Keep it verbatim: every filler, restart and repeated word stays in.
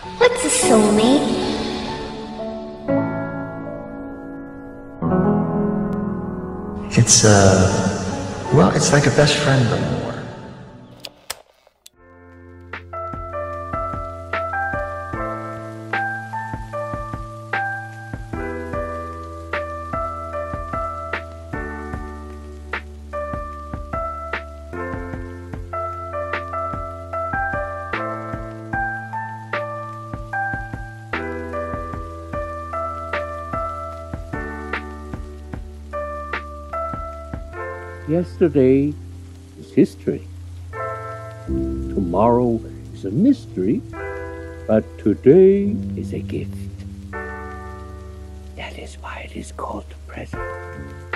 What's a soulmate? It's, uh, well, it's like a best friend, but more. Yesterday is history. Tomorrow is a mystery, but today is a gift. That is why it is called the present.